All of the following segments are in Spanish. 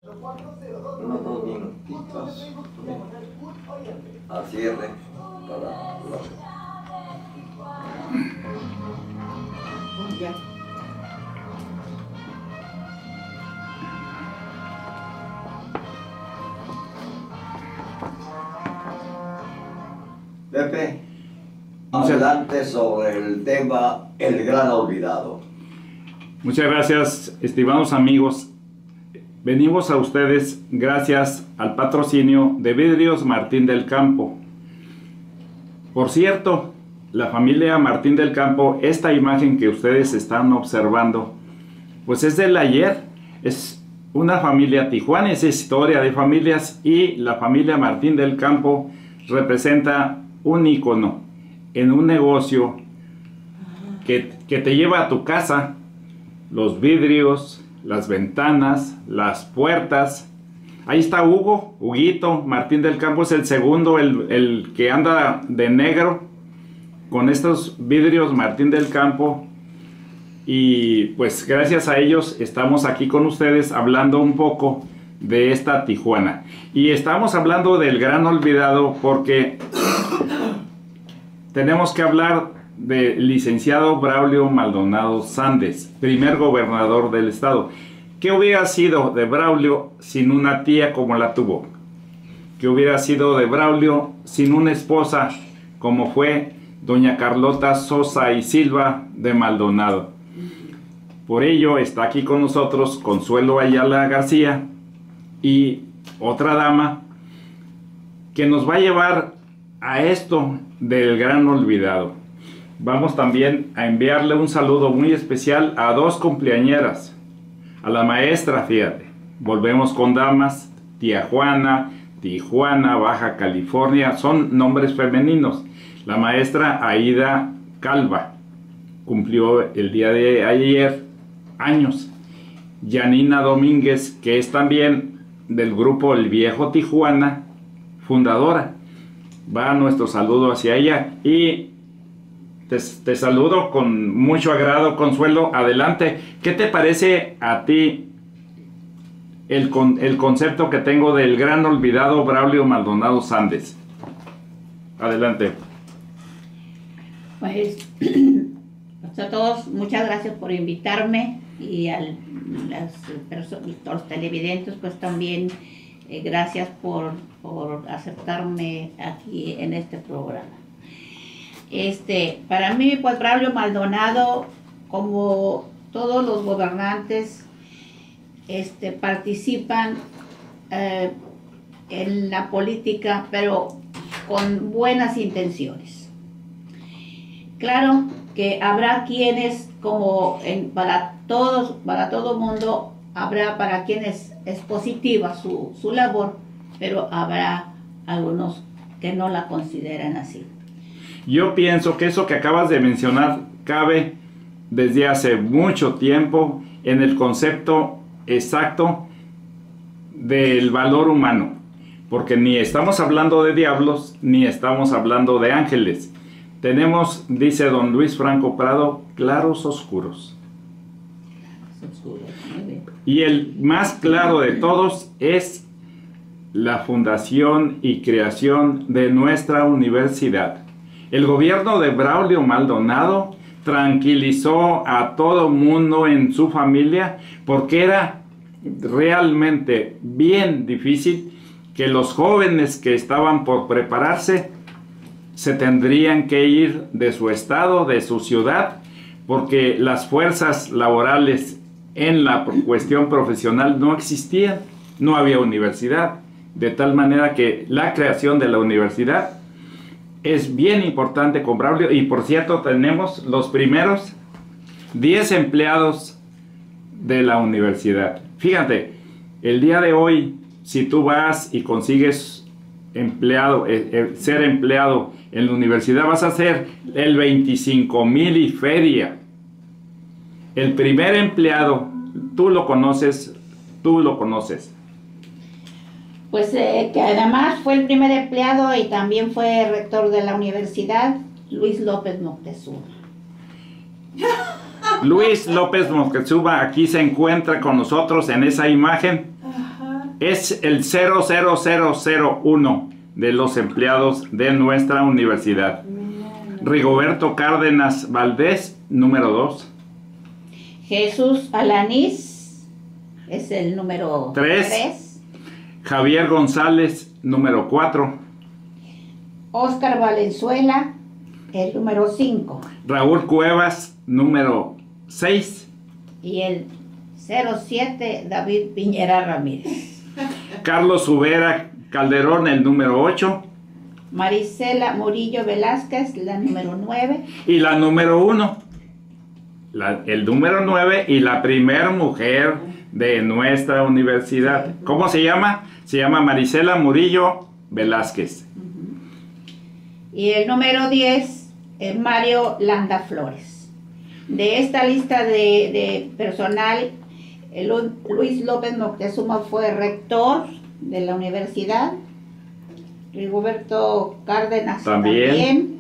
Unos minutitos al cierre para la... Ya. Pepe, adelante sobre el tema El Gran Olvidado. Muchas gracias, estimados amigos. Venimos a ustedes gracias al patrocinio de Vidrios Martín del Campo. Por cierto, la familia Martín del Campo, esta imagen que ustedes están observando, pues es del ayer. Es una familia tijuanense, historia de familias, y la familia Martín del Campo representa un ícono en un negocio que te lleva a tu casa, los vidrios, las ventanas, las puertas. Ahí está Huguito Martín del Campo, es el segundo, el que anda de negro con estos vidrios Martín del Campo. Y pues gracias a ellos estamos aquí con ustedes hablando un poco de esta Tijuana. Y estamos hablando del gran olvidado porque tenemos que hablar del licenciado Braulio Maldonado Sández, primer gobernador del estado. ¿Qué hubiera sido de Braulio sin una tía como la tuvo? ¿Qué hubiera sido de Braulio sin una esposa como fue doña Carlota Sosa y Silva de Maldonado? Por ello está aquí con nosotros Consuelo Ayala García y otra dama que nos va a llevar a esto del gran olvidado. Vamos también a enviarle un saludo muy especial a dos cumpleañeras, a la maestra, fíjate, volvemos con damas, tía Juana, Tijuana, Baja California, son nombres femeninos. La maestra Aida Calva cumplió el día de ayer años. Yanina Domínguez, que es también del grupo El Viejo Tijuana, fundadora, va nuestro saludo hacia ella. Y te saludo con mucho agrado, Consuelo. Adelante, ¿qué te parece a ti el concepto que tengo del gran olvidado Braulio Maldonado Sández? Adelante. Pues a todos, muchas gracias por invitarme, y a los televidentes pues también gracias por aceptarme aquí en este programa. Para mí pues Braulio Maldonado, como todos los gobernantes, participan en la política, pero con buenas intenciones. Claro que habrá quienes, para todo mundo, habrá para quienes es positiva su labor, pero habrá algunos que no la consideran así. Yo pienso que eso que acabas de mencionar cabe desde hace mucho tiempo en el concepto exacto del valor humano, porque ni estamos hablando de diablos ni estamos hablando de ángeles. Tenemos, dice don Luis Franco Prado, claros oscuros. Y el más claro de todos es la fundación y creación de nuestra universidad. El gobierno de Braulio Maldonado tranquilizó a todo mundo en su familia, porque era realmente bien difícil que los jóvenes que estaban por prepararse se tendrían que ir de su estado, de su ciudad, porque las fuerzas laborales en la cuestión profesional no existían, no había universidad, de tal manera que la creación de la universidad es bien importante con Braulio. Y por cierto, tenemos los primeros 10 empleados de la universidad. Fíjate, el día de hoy, si tú vas y consigues ser empleado en la universidad, vas a hacer el 25,000 y feria. El primer empleado, tú lo conoces. Pues que además fue el primer empleado y también fue rector de la universidad, Luis López Moctezuma. Luis López Moctezuma aquí se encuentra con nosotros en esa imagen. Ajá. es el 00001 de los empleados de nuestra universidad. Rigoberto Cárdenas Valdés, número 2. Jesús Alanís es el número 3. Javier González, número 4. Óscar Valenzuela, el número 5. Raúl Cuevas, número 6. Y el 07, David Piñera Ramírez. Carlos Ubera Calderón, el número 8. Marisela Murillo Velázquez, la número 9. Y la número 1. El número 9 y la primer mujer de nuestra universidad. ¿Cómo se llama? Se llama Marisela Murillo Velázquez. Y el número 10 es Mario Landa Flores. De esta lista de personal, Luis López Moctezuma fue rector de la universidad. Rigoberto Cárdenas también.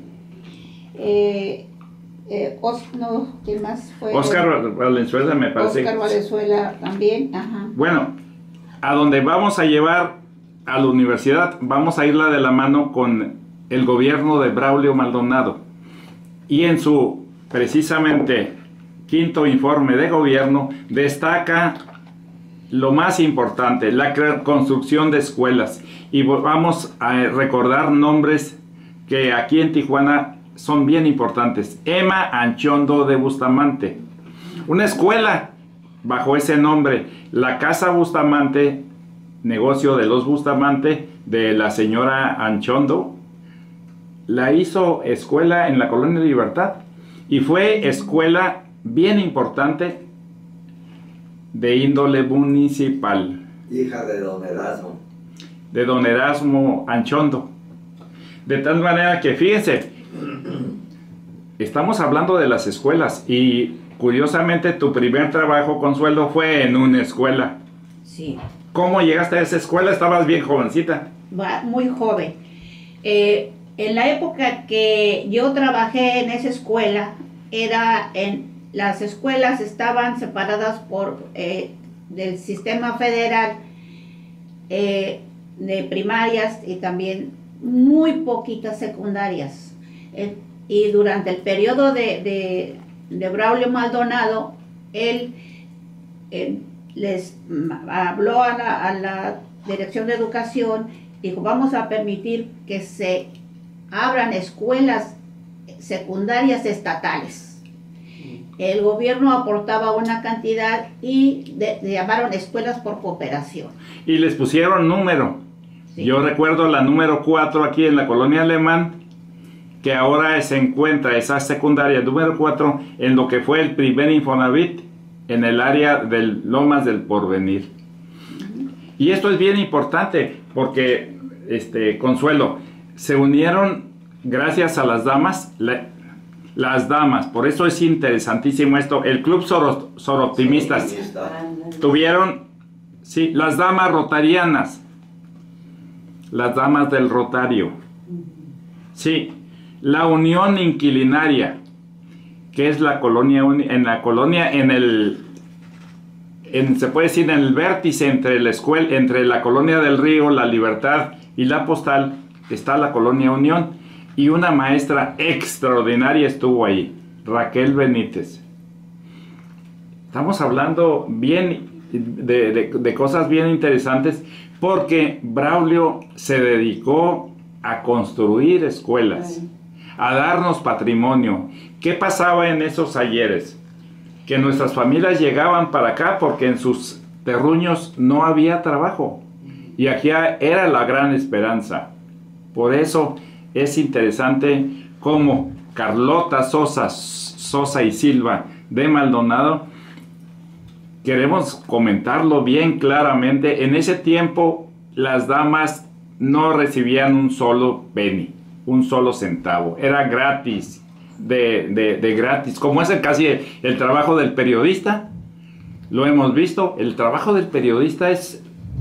¿Quién más fue? Óscar Valenzuela, me parece. Óscar Valenzuela también. Ajá. Bueno, a donde vamos a llevar a la universidad, vamos a irla de la mano con el gobierno de Braulio Maldonado. Y en su, precisamente, quinto informe de gobierno, destaca lo más importante, la construcción de escuelas. Y vamos a recordar nombres que aquí en Tijuana son bien importantes. Emma Anchondo de Bustamante. Una escuela bajo ese nombre, la Casa Bustamante, negocio de los Bustamante, de la señora Anchondo, la hizo escuela en la Colonia Libertad. Y fue escuela bien importante de índole municipal. Hija de don Erasmo. De don Erasmo Anchondo. De tal manera que, fíjense, estamos hablando de las escuelas y curiosamente tu primer trabajo, Consuelo, fue en una escuela. Sí. ¿Cómo llegaste a esa escuela? Estabas bien jovencita. Muy joven. En la época que yo trabajé en esa escuela, las escuelas estaban separadas del sistema federal de primarias y también muy poquitas secundarias. Y durante el periodo de Braulio Maldonado, él les habló a la Dirección de Educación, dijo, vamos a permitir que se abran escuelas secundarias estatales. El gobierno aportaba una cantidad y llamaron escuelas por cooperación. Y les pusieron número. Sí. Yo recuerdo la número 4 aquí en la Colonia Alemán, que ahora se encuentra esa secundaria número 4 en lo que fue el primer Infonavit en el área del Lomas del Porvenir. Y esto es bien importante porque, Consuelo, se unieron gracias a las damas, las damas, por eso es interesantísimo esto, el Club Soroptimistas tuvieron, sí, las damas rotarianas, las damas del Rotario, sí, la Unión Inquilinaria, que es la colonia, se puede decir en el vértice entre la escuela, entre la Colonia del Río, la Libertad y la Postal, está la Colonia Unión, y una maestra extraordinaria estuvo ahí, Raquel Benítez. Estamos hablando bien de cosas bien interesantes, porque Braulio se dedicó a construir escuelas, a darnos patrimonio. ¿Qué pasaba en esos ayeres? Que nuestras familias llegaban para acá porque en sus terruños no había trabajo. Y aquí era la gran esperanza. Por eso es interesante cómo Carlota Sosa y Silva de Maldonado, queremos comentarlo bien claramente, en ese tiempo las damas no recibían un solo penny, un solo centavo, era gratis, de gratis, como es casi el trabajo del periodista. Lo hemos visto, el trabajo del periodista es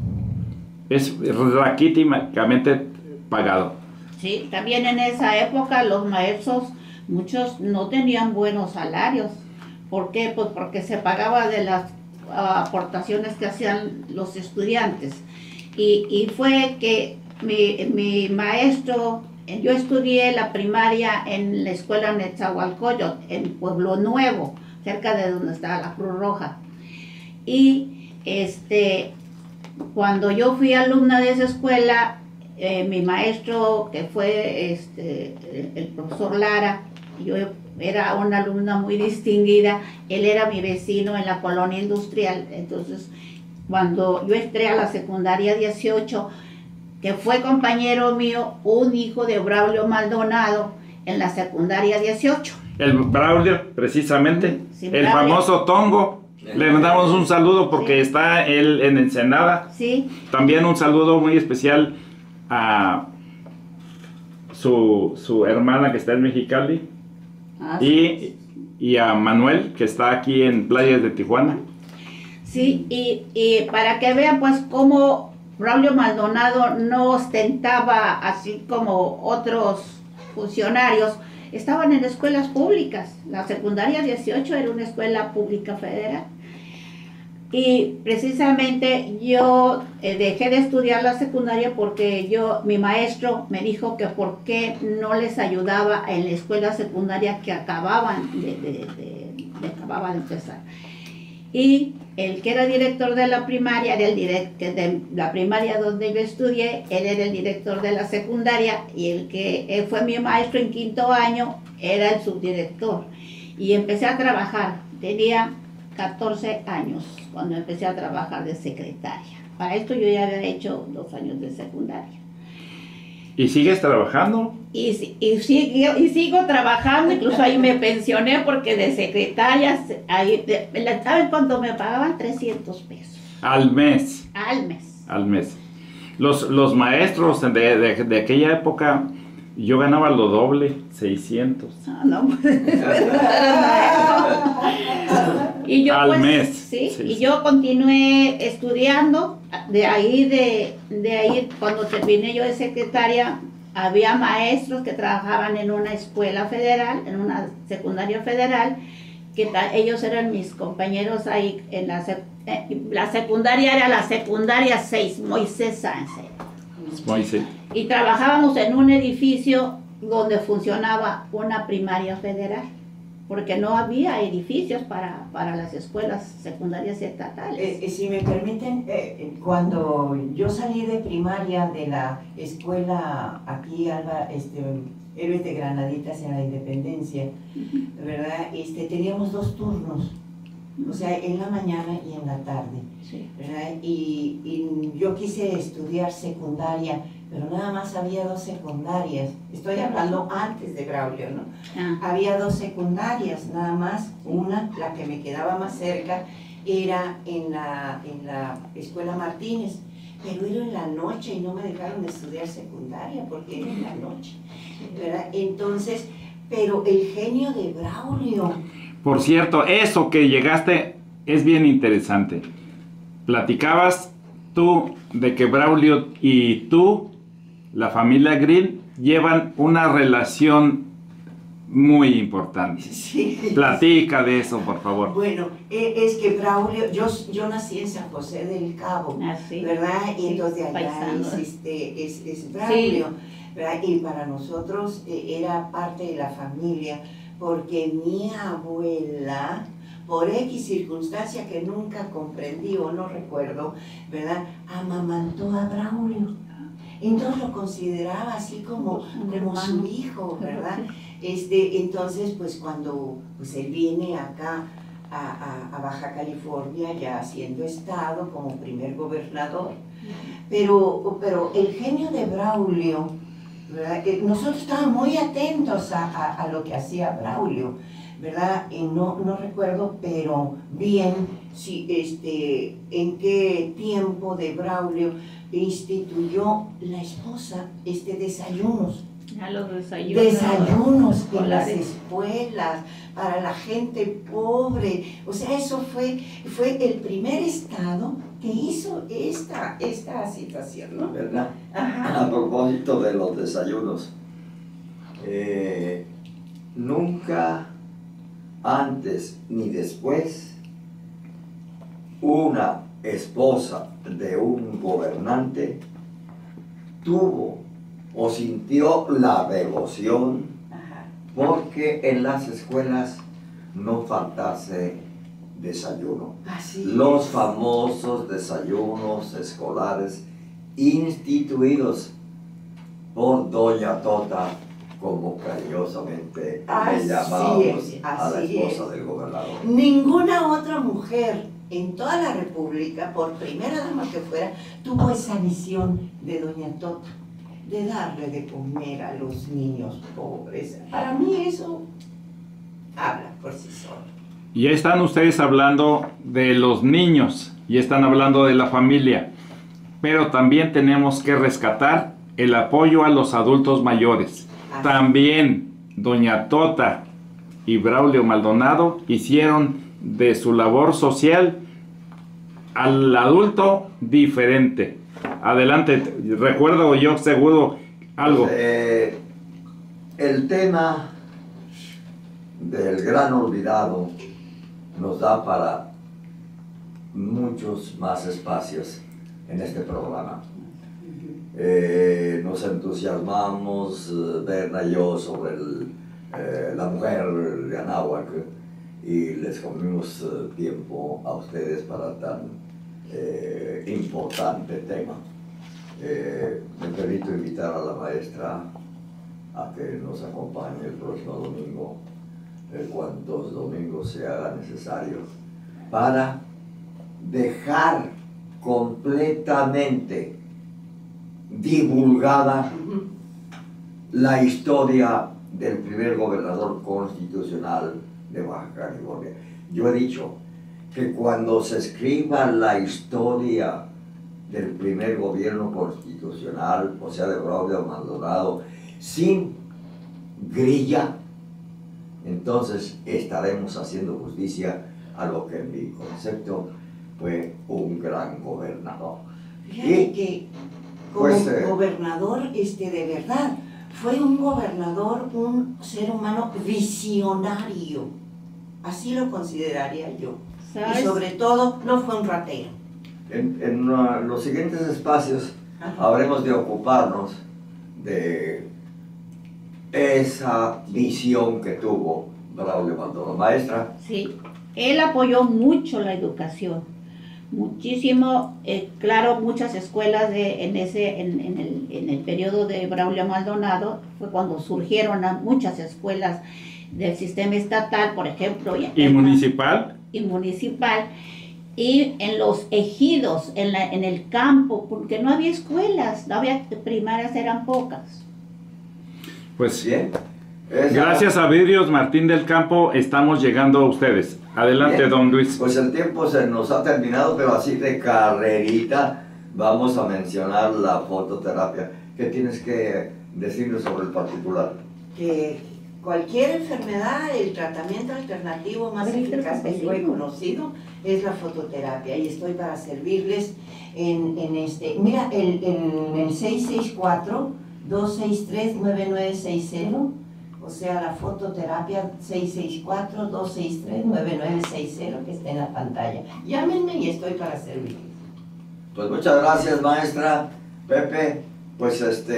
raquíticamente pagado. Sí, también en esa época los maestros, muchos no tenían buenos salarios. ¿Por qué? Pues porque se pagaba de las aportaciones que hacían los estudiantes. Y fue que mi maestro, yo estudié la primaria en la escuela Netzahualcoyot, en Pueblo Nuevo, cerca de donde está la Cruz Roja. Y cuando yo fui alumna de esa escuela, mi maestro, que fue el profesor Lara, yo era una alumna muy distinguida, él era mi vecino en la colonia industrial. Entonces, cuando yo entré a la secundaria 18, que fue compañero mío, un hijo de Braulio Maldonado en la secundaria 18. El Braulio, precisamente, Sí, el Braulio. famoso Tongo. Le mandamos un saludo porque Sí. está él en Ensenada. Sí, También un saludo muy especial a su hermana que está en Mexicali y a Manuel, que está aquí en Playas de Tijuana. sí, y para que vean pues cómo Braulio Maldonado no ostentaba así como otros funcionarios, estaban en escuelas públicas. La secundaria 18 era una escuela pública federal. Y precisamente yo dejé de estudiar la secundaria porque mi maestro me dijo que por qué no les ayudaba en la escuela secundaria que acababan de empezar. Y el que era director de la primaria, de la primaria donde yo estudié, él era el director de la secundaria, y el que fue mi maestro en quinto año era el subdirector. Y empecé a trabajar, tenía 14 años cuando empecé a trabajar de secretaria. Para esto yo ya había hecho 2 años de secundaria. ¿Y sigues trabajando? Y sigo trabajando, incluso ahí me pensioné porque de secretaria, ¿saben cuánto me pagaban? 300 pesos. Al mes. Al mes. Al mes. Los maestros de aquella época, yo ganaba lo doble, 600. No, y yo, al pues, mes. ¿sí? Sí, Y sí. yo continué estudiando. De ahí, cuando terminé yo de secretaria, había maestros que trabajaban en una escuela federal, en una secundaria federal, que ellos eran mis compañeros ahí en la secundaria, era la secundaria 6, Moisés Sánchez. Moisés. Y trabajábamos en un edificio donde funcionaba una primaria federal, porque no había edificios para las escuelas secundarias estatales. Si me permiten, cuando yo salí de primaria de la escuela aquí, Héroes de Granaditas en la Independencia, ¿verdad? Teníamos 2 turnos, o sea, en la mañana y en la tarde, Sí. ¿verdad? Y yo quise estudiar secundaria, pero nada más había 2 secundarias. Estoy hablando antes de Braulio, ¿no? Había 2 secundarias, nada más. Una, la que me quedaba más cerca, era en la Escuela Martínez, pero era en la noche y no me dejaron estudiar secundaria porque era en la noche, ¿verdad? Entonces, pero el genio de Braulio. Por cierto, eso que llegaste es bien interesante. Platicabas tú de que Braulio y tú, la familia Green, llevan una relación muy importante. Sí. Platica de eso, por favor. Bueno, es que Braulio, yo nací en San José del Cabo, Así. ¿verdad? Y Sí, entonces de allá paisano. es Braulio, ¿verdad? Y para nosotros era parte de la familia, porque mi abuela, por X circunstancia que nunca comprendí o no recuerdo, ¿verdad? Amamantó a Braulio. Entonces lo consideraba así como su hijo, ¿verdad? Entonces, pues cuando él viene acá a Baja California, ya siendo estado como primer gobernador, pero el genio de Braulio, ¿verdad? Nosotros estábamos muy atentos a lo que hacía Braulio, ¿verdad? No recuerdo, pero bien, si, en qué tiempo de Braulio instituyó la esposa desayunos. A los desayunos. Desayunos en las escolares. escuelas, para la gente pobre. O sea, eso fue el primer estado que hizo esta situación, ¿no? ¿Verdad? Ajá. A propósito de los desayunos, nunca antes ni después una esposa de un gobernante tuvo o sintió la devoción Ajá. porque en las escuelas no faltase desayuno. Así Los es. famosos desayunos escolares instituidos por Doña Tota, como cariñosamente Así le llamábamos es, a la así esposa es. del gobernador. Ninguna otra mujer en toda la República, por primera dama que fuera, tuvo esa visión de Doña Tota, de darle de comer a los niños pobres. Para mí eso habla por sí solo. Y ya están ustedes hablando de los niños y están hablando de la familia, pero también tenemos que rescatar el apoyo a los adultos mayores. También Doña Tota y Braulio Maldonado hicieron de su labor social al adulto diferente. Adelante, recuerdo yo seguro algo. El tema del gran olvidado nos da para muchos más espacios en este programa. Nos entusiasmamos, Berna y yo, sobre la mujer de Anáhuac, y les comimos tiempo a ustedes para tan importante tema. Me permito invitar a la maestra a que nos acompañe el próximo domingo, cuantos domingos se haga necesario, para dejar completamente divulgada la historia del primer gobernador constitucional de Baja California. Yo he dicho que cuando se escriba la historia del primer gobierno constitucional, o sea, de Braulio Maldonado, sin grilla, entonces estaremos haciendo justicia a lo que en mi concepto fue un gran gobernador. Fíjate que como pues, gobernador, de verdad, fue un gobernador, un ser humano visionario. Así lo consideraría yo. ¿Sabes? Y sobre todo, no fue un ratero. En los siguientes espacios Ajá. habremos de ocuparnos de esa visión que tuvo Braulio Maldonado. Maestra. Sí, él apoyó mucho la educación, muchísimo, claro, muchas escuelas en el periodo de Braulio Maldonado fue cuando surgieron muchas escuelas del sistema estatal, por ejemplo, ¿Y municipal? Y municipal, y en los ejidos, en el campo, porque no había escuelas, no había primarias, eran pocas. Pues Bien. gracias a Vidrios Martín del Campo estamos llegando a ustedes. Adelante, Bien. don Luis. Pues el tiempo se nos ha terminado, pero así de carrerita vamos a mencionar la fototerapia. ¿Qué tienes que decirnos sobre el particular? Que cualquier enfermedad, el tratamiento alternativo más eficaz que yo he conocido es la fototerapia, y estoy para servirles en mira, en el 664-263-9960, o sea, la fototerapia 664-263-9960, que está en la pantalla. Llámenme y estoy para servirles. Pues muchas gracias, maestra. Pepe, pues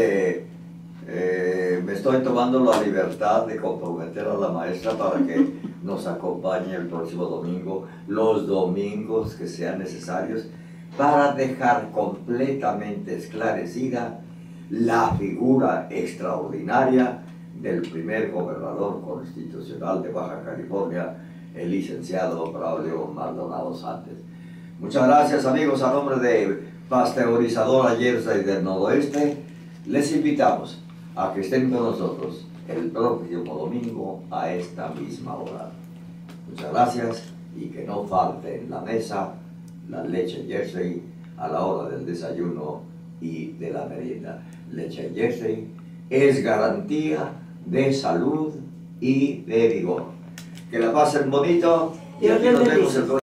me estoy tomando la libertad de comprometer a la maestra para que nos acompañe el próximo domingo, los domingos que sean necesarios, para dejar completamente esclarecida la figura extraordinaria del primer gobernador constitucional de Baja California, el licenciado Braulio Maldonado Sánchez. Muchas gracias, amigos. A nombre de Pasteurizadora Jersey del Noroeste, les invitamos a que estén con nosotros el próximo domingo a esta misma hora. Muchas gracias, y que no falte en la mesa la leche Jersey a la hora del desayuno y de la merienda. Leche Jersey es garantía de salud y de vigor. Que la pasen bonito y aquí nos vemos el próximo.